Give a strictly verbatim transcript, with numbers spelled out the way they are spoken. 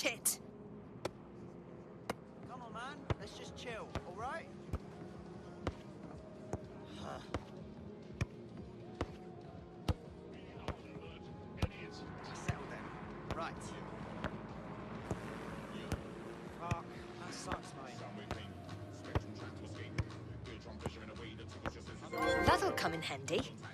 Shit! Come on, man. Let's just chill, all right? Settle then. Right. Fuck. That sucks, mate. That'll come in handy.